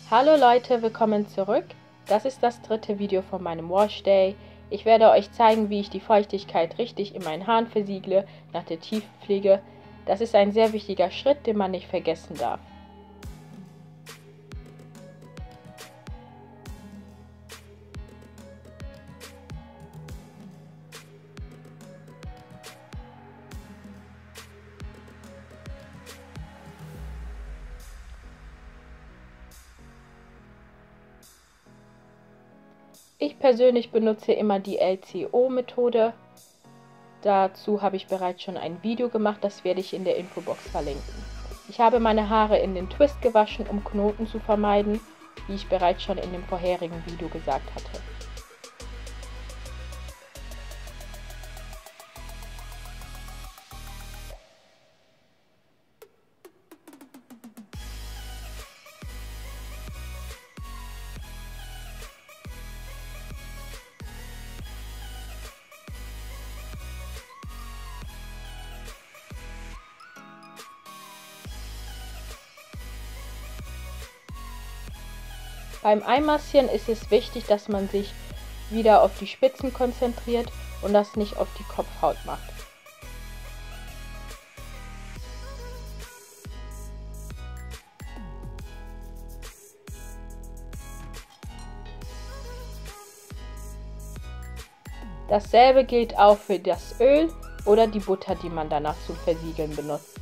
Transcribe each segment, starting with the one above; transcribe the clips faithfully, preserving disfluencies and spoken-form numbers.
Hallo Leute, willkommen zurück. Das ist das dritte Video von meinem Wash Day. Ich werde euch zeigen, wie ich die Feuchtigkeit richtig in meinen Haaren versiegle nach der Tiefpflege. Das ist ein sehr wichtiger Schritt, den man nicht vergessen darf. Ich persönlich benutze immer die L C O-Methode. Dazu habe ich bereits schon ein Video gemacht, das werde ich in der Infobox verlinken. Ich habe meine Haare in den Twist gewaschen, um Knoten zu vermeiden, wie ich bereits schon in dem vorherigen Video gesagt hatte. Beim Einmassieren ist es wichtig, dass man sich wieder auf die Spitzen konzentriert und das nicht auf die Kopfhaut macht. Dasselbe gilt auch für das Öl oder die Butter, die man danach zum Versiegeln benutzt.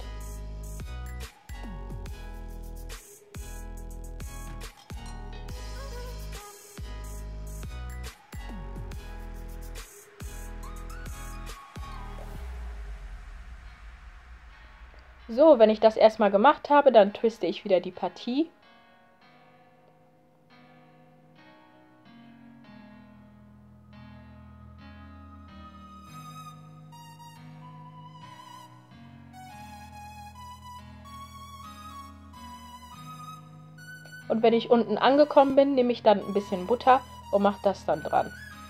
So, wenn ich das erstmal gemacht habe, dann twiste ich wieder die Partie. Und wenn ich unten angekommen bin, nehme ich dann ein bisschen Butter und mache das dann dran.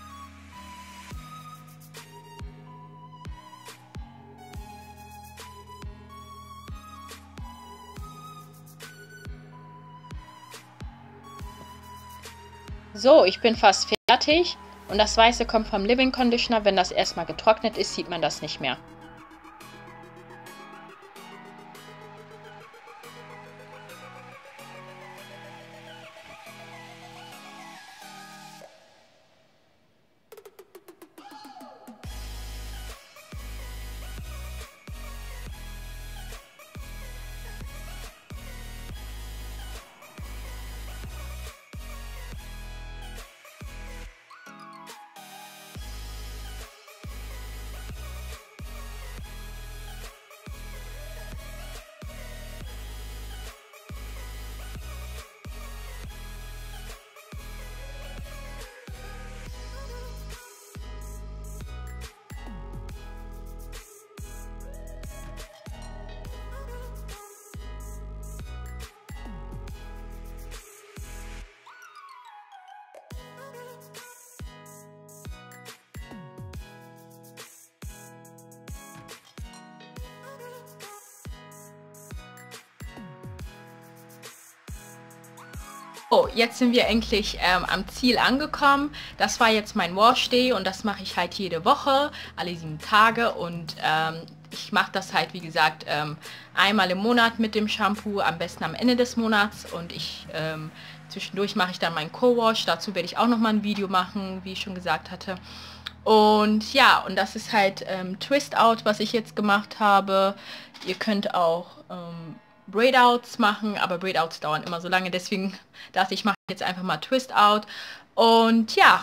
So, ich bin fast fertig und das Weiße kommt vom Leave-In Conditioner. Wenn das erstmal getrocknet ist, sieht man das nicht mehr. Oh, jetzt sind wir endlich ähm, am Ziel angekommen. Das war jetzt mein Wash Day und das mache ich halt jede Woche, alle sieben Tage und ähm, ich mache das halt, wie gesagt, ähm, einmal im Monat mit dem Shampoo, am besten am Ende des Monats und ich ähm, zwischendurch mache ich dann meinen Co-Wash. Dazu werde ich auch noch mal ein Video machen, wie ich schon gesagt hatte. Und ja, und das ist halt ähm, Twist Out, was ich jetzt gemacht habe. Ihr könnt auch ähm, Braid-Outs machen, aber Braid-Outs dauern immer so lange, deswegen dachte ich, mache jetzt einfach mal Twist-Out. Und ja,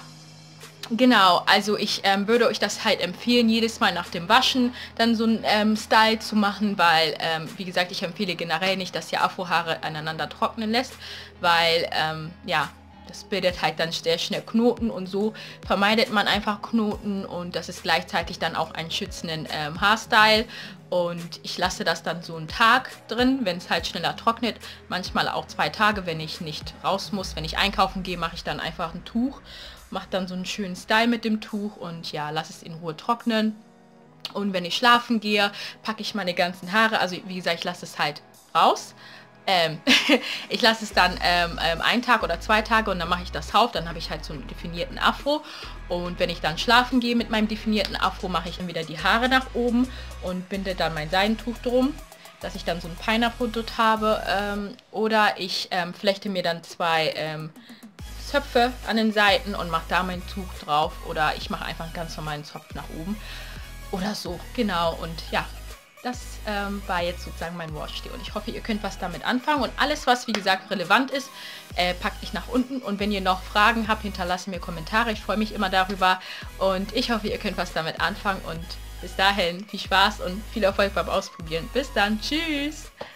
genau, also ich ähm, würde euch das halt empfehlen, jedes Mal nach dem Waschen dann so einen ähm, Style zu machen, weil, ähm, wie gesagt, ich empfehle generell nicht, dass ihr Afrohaare aneinander trocknen lässt, weil, ähm, ja, das bildet halt dann sehr schnell Knoten und so vermeidet man einfach Knoten und das ist gleichzeitig dann auch einen schützenden ähm, Haarstyle und ich lasse das dann so einen Tag drin, wenn es halt schneller trocknet, manchmal auch zwei Tage, wenn ich nicht raus muss, wenn ich einkaufen gehe, mache ich dann einfach ein Tuch, mache dann so einen schönen Style mit dem Tuch und ja, lasse es in Ruhe trocknen und wenn ich schlafen gehe, packe ich meine ganzen Haare, also wie gesagt, ich lasse es halt raus Ähm, ich lasse es dann ähm, ähm, einen Tag oder zwei Tage und dann mache ich das auf. Dann habe ich halt so einen definierten Afro. Und wenn ich dann schlafen gehe mit meinem definierten Afro, mache ich dann wieder die Haare nach oben und binde dann mein Seidentuch drum, dass ich dann so ein Pineapple-Dutt habe. Ähm, oder ich ähm, flechte mir dann zwei ähm, Zöpfe an den Seiten und mache da mein Tuch drauf. Oder ich mache einfach einen ganz normalen Zopf nach oben. Oder so, genau. Und ja, das ähm, war jetzt sozusagen mein Wash Day und ich hoffe, ihr könnt was damit anfangen und alles, was wie gesagt relevant ist, äh, packe ich nach unten und wenn ihr noch Fragen habt, hinterlasst mir Kommentare, ich freue mich immer darüber und ich hoffe, ihr könnt was damit anfangen und bis dahin viel Spaß und viel Erfolg beim Ausprobieren. Bis dann, tschüss!